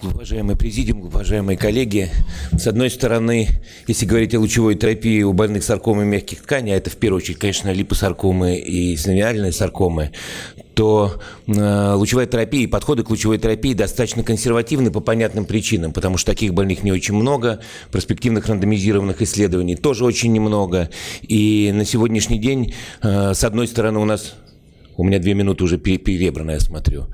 Уважаемый президиум, уважаемые коллеги, с одной стороны, если говорить о лучевой терапии у больных саркомой мягких тканей, а это в первую очередь, конечно, липосаркомы и синовиальные саркомы, то лучевая терапия и подходы к лучевой терапии достаточно консервативны по понятным причинам, потому что таких больных не очень много, перспективных рандомизированных исследований тоже очень немного. И на сегодняшний день, с одной стороны, у меня 2 минуты уже перебрано, я смотрю.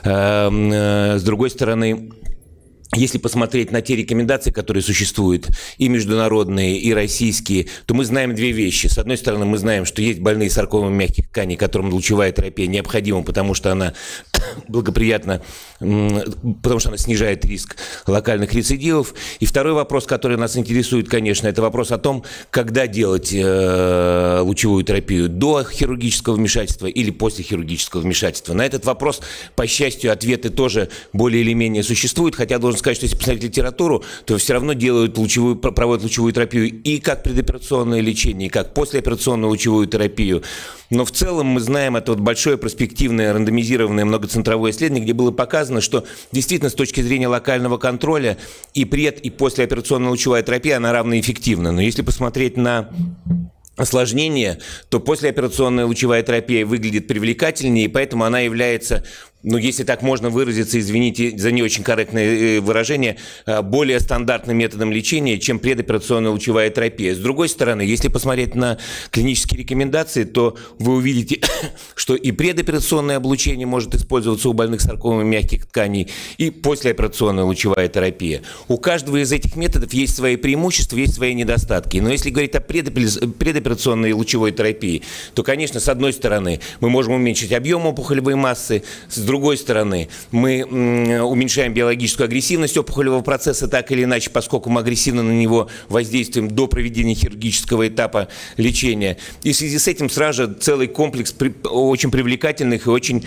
С другой стороны, если посмотреть на те рекомендации, которые существуют, и международные, и российские, то мы знаем 2 вещи. С одной стороны, мы знаем, что есть больные с саркомой мягких тканей, которым лучевая терапия необходима, потому что она благоприятна, потому что она снижает риск локальных рецидивов. И второй вопрос, который нас интересует, конечно, это вопрос о том, когда делать лучевую терапию, до хирургического вмешательства или после хирургического вмешательства. На этот вопрос, по счастью, ответы тоже более или менее существуют, хотя должен сказать, что если посмотреть литературу, то все равно проводят лучевую терапию и как предоперационное лечение, и как послеоперационную лучевую терапию. Но в целом мы знаем, это большое перспективное рандомизированное многоцентровое исследование, где было показано, что действительно с точки зрения локального контроля и и послеоперационная лучевая терапия, она равноэффективна. Но если посмотреть на осложнения, то послеоперационная лучевая терапия выглядит привлекательнее, и поэтому она является, если так можно выразиться, извините за не очень корректное выражение, более стандартным методом лечения, чем предоперационная лучевая терапия. С другой стороны, если посмотреть на клинические рекомендации, то вы увидите, что и предоперационное облучение может использоваться у больных с саркомой мягких тканей, и послеоперационная лучевая терапия. У каждого из этих методов есть свои преимущества, есть свои недостатки. Но если говорить о предоперационной лучевой терапии, то, конечно, с одной стороны, мы можем уменьшить объем опухолевой массы, с другой стороны, мы уменьшаем биологическую агрессивность опухолевого процесса так или иначе, поскольку мы агрессивно на него воздействуем до проведения хирургического этапа лечения. И в связи с этим сразу же целый комплекс очень привлекательных и очень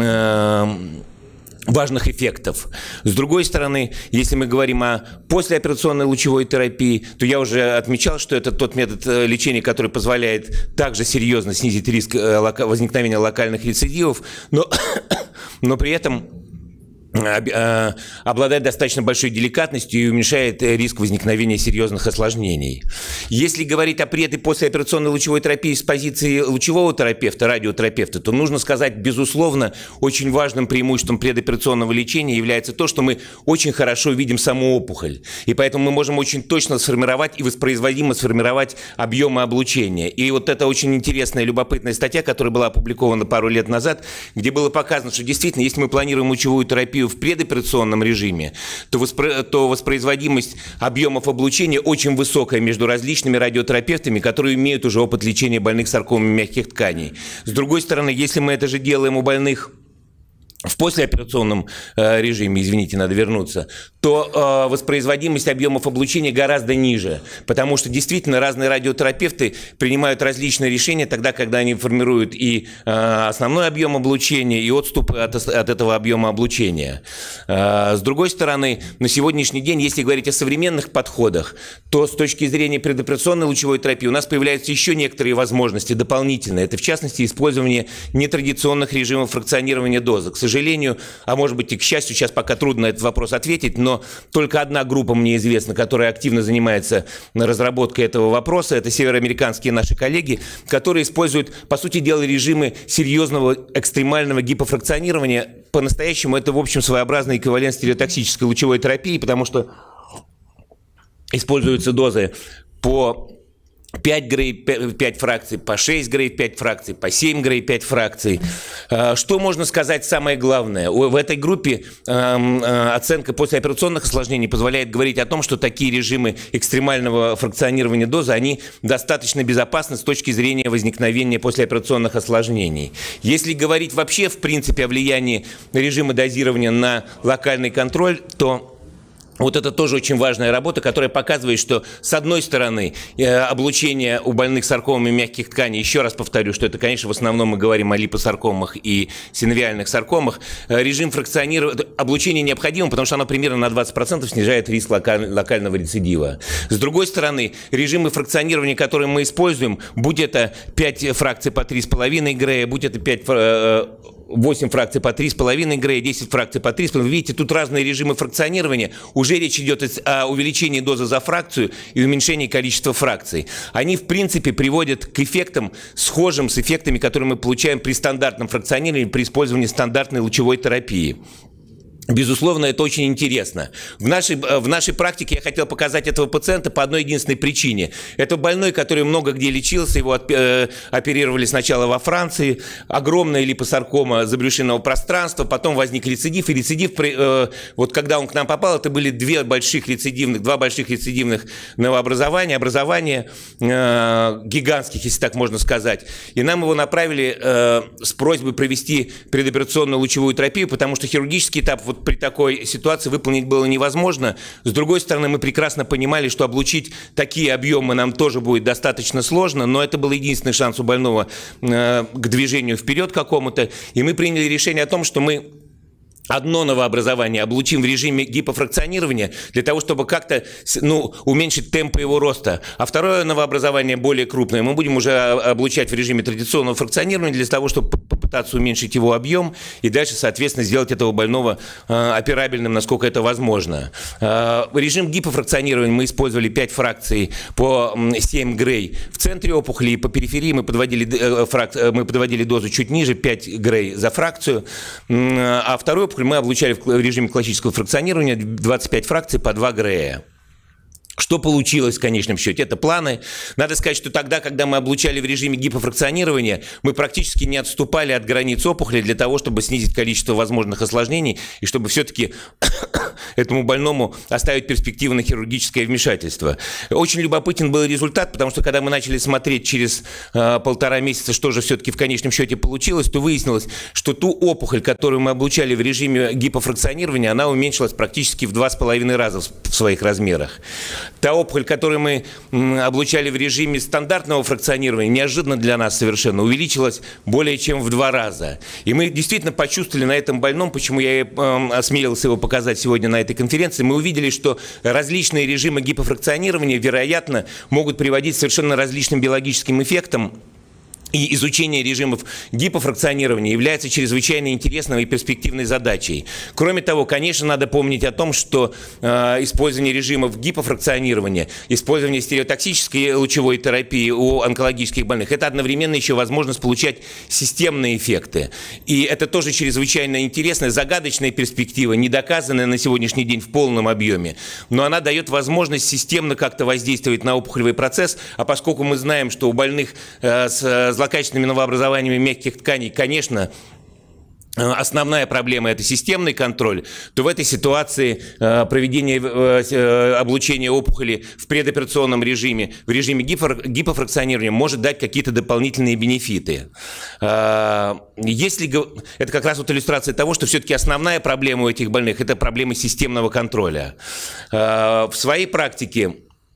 важных эффектов. С другой стороны, если мы говорим о послеоперационной лучевой терапии, то я уже отмечал, что это тот метод лечения, который позволяет также серьезно снизить риск возникновения локальных рецидивов, но при этом обладает достаточно большой деликатностью и уменьшает риск возникновения серьезных осложнений. Если говорить о пред- и послеоперационной лучевой терапии с позиции лучевого терапевта, радиотерапевта, то нужно сказать, безусловно, очень важным преимуществом предоперационного лечения является то, что мы очень хорошо видим саму опухоль. И поэтому мы можем очень точно сформировать и воспроизводимо сформировать объемы облучения. И вот это очень интересная, любопытная статья, которая была опубликована пару лет назад, где было показано, что действительно, если мы планируем лучевую терапию в предоперационном режиме, то воспроизводимость объемов облучения очень высокая между различными радиотерапевтами, которые имеют уже опыт лечения больных с саркомой мягких тканей. С другой стороны, если мы это же делаем у больных в послеоперационном режиме, извините, надо вернуться, то воспроизводимость объемов облучения гораздо ниже, потому что действительно разные радиотерапевты принимают различные решения тогда, когда они формируют и основной объем облучения, и отступы от этого объема облучения. С другой стороны, на сегодняшний день, если говорить о современных подходах, то с точки зрения предоперационной лучевой терапии у нас появляются еще некоторые возможности дополнительные. Это, в частности, использование нетрадиционных режимов фракционирования дозы. К сожалению, а может быть и к счастью, сейчас пока трудно на этот вопрос ответить, но только одна группа мне известна, которая активно занимается разработкой этого вопроса. Это североамериканские наши коллеги, которые используют, по сути дела, режимы серьезного экстремального гипофракционирования. По-настоящему это, в общем, своеобразный эквивалент стереотоксической лучевой терапии, потому что используются дозы по 5 грей 5 фракций, по 6 грей 5 фракций, по 7 грей 5 фракций. Что можно сказать самое главное? В этой группе оценка послеоперационных осложнений позволяет говорить о том, что такие режимы экстремального фракционирования дозы, они достаточно безопасны с точки зрения возникновения послеоперационных осложнений. Если говорить вообще, в принципе, о влиянии режима дозирования на локальный контроль, то вот это тоже очень важная работа, которая показывает, что с одной стороны облучение у больных с саркомами мягких тканей, еще раз повторю, что это, конечно, в основном мы говорим о липосаркомах и синовиальных саркомах, режим фракционирования, облучение необходимо, потому что оно примерно на 20% снижает риск локального рецидива. С другой стороны, режимы фракционирования, которые мы используем, будь это 5 фракций по 3,5 грея, будь это 5 8 фракций по 3,5 Грея, 10 фракций по 3,5. Вы видите, тут разные режимы фракционирования. Уже речь идет о увеличении дозы за фракцию и уменьшении количества фракций. Они, в принципе, приводят к эффектам, схожим с эффектами, которые мы получаем при стандартном фракционировании, при использовании стандартной лучевой терапии. Безусловно, это очень интересно. В нашей практике я хотел показать этого пациента по одной единственной причине. Это больной, который много где лечился, его оперировали сначала во Франции, огромная липосаркома забрюшинного пространства, потом возник рецидив, и рецидив, вот когда он к нам попал, это были два больших рецидивных новообразования, гигантских, если так можно сказать. И нам его направили с просьбой провести предоперационную лучевую терапию, потому что хирургический этап вот при такой ситуации выполнить было невозможно. С другой стороны, мы прекрасно понимали, что облучить такие объемы нам тоже будет достаточно сложно, но это был единственный шанс у больного к движению вперед какому-то. И мы приняли решение о том, что мы одно новообразование облучим в режиме гипофракционирования для того, чтобы как-то уменьшить темпы его роста. А второе новообразование, более крупное, мы будем уже облучать в режиме традиционного фракционирования для того, чтобы попытаться уменьшить его объем и дальше, соответственно, сделать этого больного операбельным, насколько это возможно. Режим гипофракционирования мы использовали 5 фракций по 7 Грей в центре опухоли, и по периферии мы подводили дозу чуть ниже, 5 Грей за фракцию. А вторую опухоль мы облучали в режиме классического фракционирования, 25 фракций по 2 Грея. Что получилось в конечном счете? Это планы. Надо сказать, что тогда, когда мы облучали в режиме гипофракционирования, мы практически не отступали от границ опухоли для того, чтобы снизить количество возможных осложнений и чтобы все-таки этому больному оставить перспективу на хирургическое вмешательство. Очень любопытен был результат, потому что когда мы начали смотреть через 1,5 месяца, что же все-таки в конечном счете получилось, то выяснилось, что ту опухоль, которую мы облучали в режиме гипофракционирования, она уменьшилась практически в 2,5 раза в своих размерах. Та опухоль, которую мы облучали в режиме стандартного фракционирования, неожиданно для нас совершенно увеличилась более чем в 2 раза. И мы действительно почувствовали на этом больном, почему я осмелился его показать сегодня на этой конференции, мы увидели, что различные режимы гипофракционирования, вероятно, могут приводить к совершенно различным биологическим эффектам. И изучение режимов гипофракционирования является чрезвычайно интересной и перспективной задачей. Кроме того, конечно, надо помнить о том, что использование режимов гипофракционирования, использование стереотоксической лучевой терапии у онкологических больных – это одновременно еще возможность получать системные эффекты. И это тоже чрезвычайно интересная, загадочная перспектива, не доказанная на сегодняшний день в полном объеме. Но она дает возможность системно как-то воздействовать на опухолевый процесс, а поскольку мы знаем, что у больных с злокачественными новообразованиями мягких тканей, конечно, основная проблема – это системный контроль, то в этой ситуации проведение облучения опухоли в предоперационном режиме, в режиме гипофракционирования может дать какие-то дополнительные бенефиты. Это как раз вот иллюстрация того, что все-таки основная проблема у этих больных – это проблема системного контроля. В своей практике,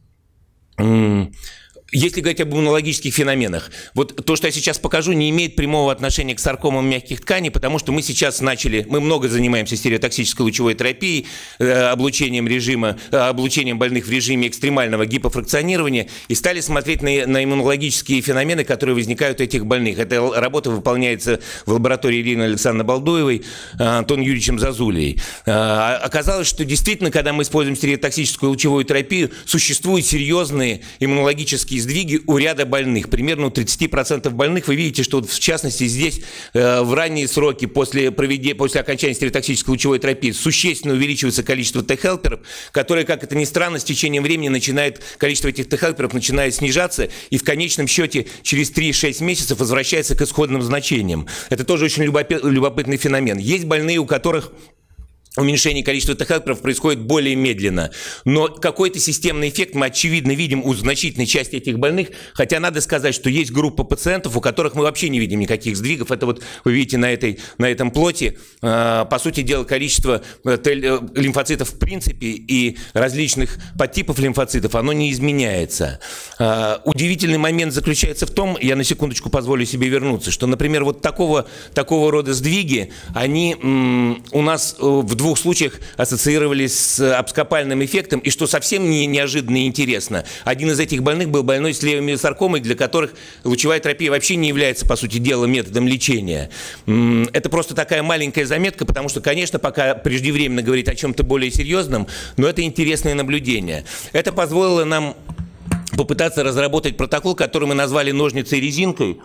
если говорить об иммунологических феноменах, вот то, что я сейчас покажу, не имеет прямого отношения к саркомам мягких тканей, потому что мы сейчас мы много занимаемся стереотоксической лучевой терапией, облучением больных в режиме экстремального гипофракционирования, и стали смотреть на иммунологические феномены, которые возникают у этих больных. Эта работа выполняется в лаборатории Ирины Александровны Балдуевой, Антоном Юрьевичем Зазулией. Оказалось, что действительно, когда мы используем стереотоксическую лучевую терапию, существуют серьезные иммунологические сдвиги у ряда больных. Примерно у 30% больных вы видите, что в частности здесь в ранние сроки после окончания стереотоксической лучевой терапии существенно увеличивается количество Т-хелперов, которые, как это ни странно, с течением времени количество этих Т-хелперов начинает снижаться и в конечном счете через 3-6 месяцев возвращается к исходным значениям. Это тоже очень любопытный феномен. Есть больные, у которых уменьшение количества Т-хелперов происходит более медленно. Но какой-то системный эффект мы, очевидно, видим у значительной части этих больных, хотя надо сказать, что есть группа пациентов, у которых мы вообще не видим никаких сдвигов. Это вот вы видите на этом плоте. По сути дела, количество лимфоцитов в принципе и различных подтипов лимфоцитов, оно не изменяется. Удивительный момент заключается в том, я на секундочку позволю себе вернуться, что, например, вот такого рода сдвиги, они у нас в двух случаях ассоциировались с абскопальным эффектом, и что совсем неожиданно и интересно, один из этих больных был больной с левомиосаркомой, для которых лучевая терапия вообще не является, по сути дела, методом лечения. Это просто такая маленькая заметка, потому что, конечно, пока преждевременно говорить о чем-то более серьезном, но это интересное наблюдение. Это позволило нам попытаться разработать протокол, который мы назвали «Ножницей и резинкой».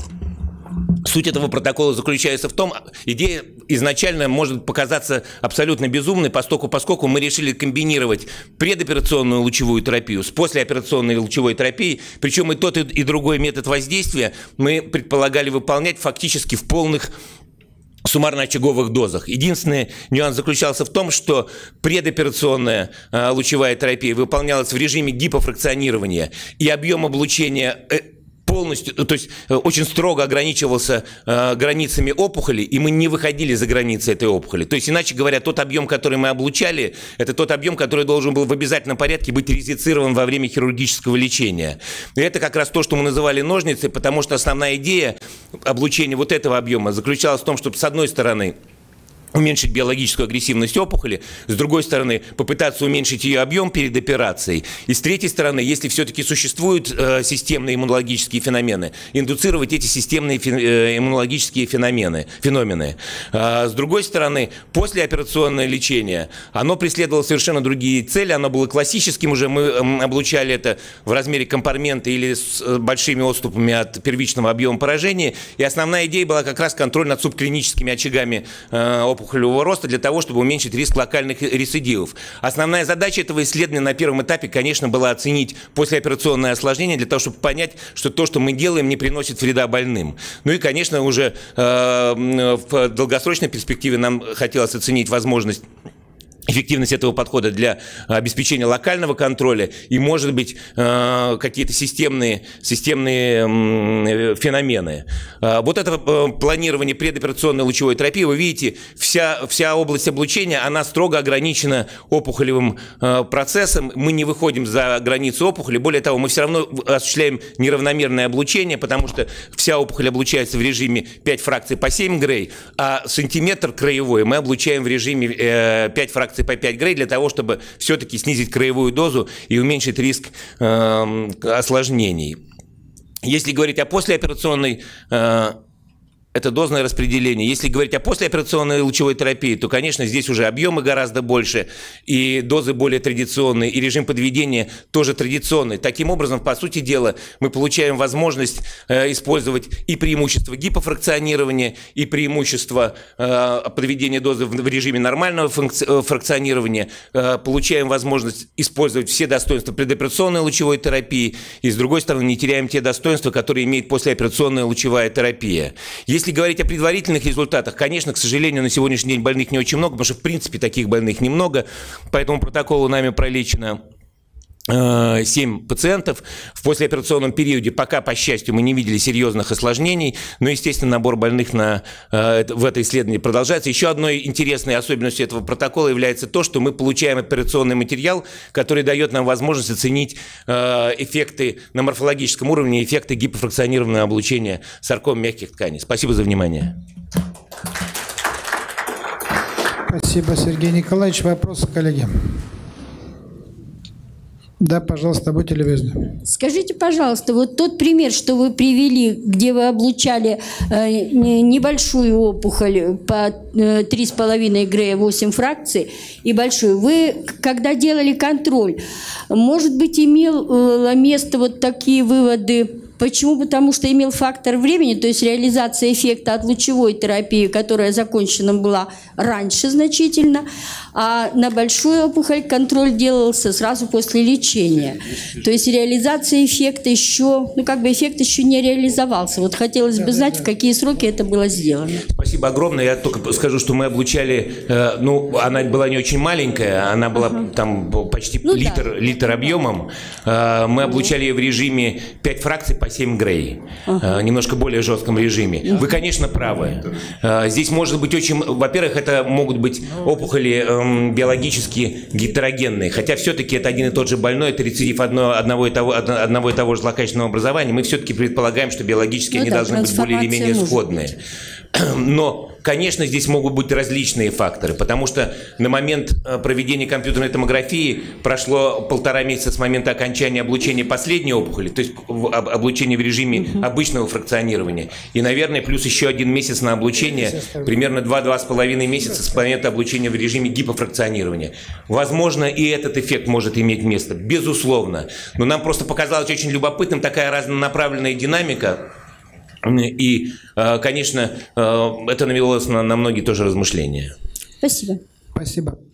Суть этого протокола заключается в том, идея изначально может показаться абсолютно безумной, поскольку мы решили комбинировать предоперационную лучевую терапию с послеоперационной лучевой терапией, причем и тот, и другой метод воздействия мы предполагали выполнять фактически в полных суммарно-очаговых дозах. Единственный нюанс заключался в том, что предоперационная лучевая терапия выполнялась в режиме гипофракционирования, и объем облучения полностью, то есть очень строго ограничивался границами опухоли, и мы не выходили за границы этой опухоли. То есть, иначе говоря, тот объем, который мы облучали, это тот объем, который должен был в обязательном порядке быть резицирован во время хирургического лечения. И это как раз то, что мы называли ножницей, потому что основная идея облучения вот этого объема заключалась в том, чтобы, с одной стороны, уменьшить биологическую агрессивность опухоли, с другой стороны, попытаться уменьшить ее объем перед операцией, и с третьей стороны, если все-таки существуют системные иммунологические феномены, индуцировать эти системные иммунологические феномены. С другой стороны, послеоперационное лечение, оно преследовало совершенно другие цели, оно было классическим уже, мы облучали это в размере компармента или с большими отступами от первичного объема поражения, и основная идея была как раз контроль над субклиническими очагами опухолевого роста для того, чтобы уменьшить риск локальных рецидивов. Основная задача этого исследования на первом этапе, конечно, была оценить послеоперационное осложнение для того, чтобы понять, что то, что мы делаем, не приносит вреда больным. Ну и, конечно, уже в долгосрочной перспективе нам хотелось оценить возможность эффективность этого подхода для обеспечения локального контроля и, может быть, какие-то системные феномены. Вот это планирование предоперационной лучевой терапии, вы видите, вся область облучения, она строго ограничена опухолевым процессом. Мы не выходим за границу опухоли. Более того, мы все равно осуществляем неравномерное облучение, потому что вся опухоль облучается в режиме 5 фракций по 7 Грей, а сантиметр краевой мы облучаем в режиме 5 фракций по 5 Грей для того, чтобы все-таки снизить краевую дозу и уменьшить риск осложнений. Если говорить о послеоперационной, это дозное распределение. Если говорить о послеоперационной лучевой терапии, то, конечно, здесь уже объемы гораздо больше, и дозы более традиционные, и режим подведения тоже традиционный. Таким образом, по сути дела, мы получаем возможность использовать и преимущество гипофракционирования, и преимущество подведения дозы в режиме нормального фракционирования, получаем возможность использовать все достоинства предоперационной лучевой терапии, и, с другой стороны, не теряем те достоинства, которые имеет послеоперационная лучевая терапия. Если говорить о предварительных результатах, конечно, к сожалению, на сегодняшний день больных не очень много, потому что, в принципе, таких больных немного. По этому протоколу нами пролечено 7 пациентов. В послеоперационном периоде пока, по счастью, мы не видели серьезных осложнений, но, естественно, набор больных в это исследование продолжается. Еще одной интересной особенностью этого протокола является то, что мы получаем операционный материал, который дает нам возможность оценить эффекты на морфологическом уровне, эффекты гипофракционированного облучения сарком мягких тканей. Спасибо за внимание. Спасибо, Сергей Николаевич. Вопросы, коллеги? Да, пожалуйста, будьте любезны. Скажите, пожалуйста, вот тот пример, что вы привели, где вы облучали небольшую опухоль по 3,5 Грея, 8 фракций, и большую, вы, когда делали контроль, может быть, имело место вот такие выводы? Почему? Потому что имел фактор времени, то есть реализация эффекта от лучевой терапии, которая закончена была раньше значительно, а на большую опухоль контроль делался сразу после лечения. То есть реализация эффекта еще, эффект еще не реализовался. Вот хотелось бы знать, в какие сроки это было сделано. Спасибо огромное. Я только скажу, что мы облучали, она была не очень маленькая, она была там почти литр объемом. Мы облучали ее в режиме 5 фракций по 7 Грей, немножко более жестком режиме. Вы, конечно, правы. Здесь может быть очень... Во-первых, это могут быть опухоли биологически гетерогенные, хотя все-таки это один и тот же больной, это рецидив одного и того же злокачественного образования. Мы все-таки предполагаем, что биологически они должны быть более или менее сходные. Но конечно, здесь могут быть различные факторы, потому что на момент проведения компьютерной томографии прошло 1,5 месяца с момента окончания облучения последней опухоли, то есть облучение в режиме обычного фракционирования. И, наверное, плюс еще 1 месяц на облучение, примерно 2-2,5 месяца с момента облучения в режиме гипофракционирования. Возможно, и этот эффект может иметь место, безусловно. Но нам просто показалось очень любопытным такая разнонаправленная динамика. И, конечно, это навело на многие тоже размышления. Спасибо. Спасибо.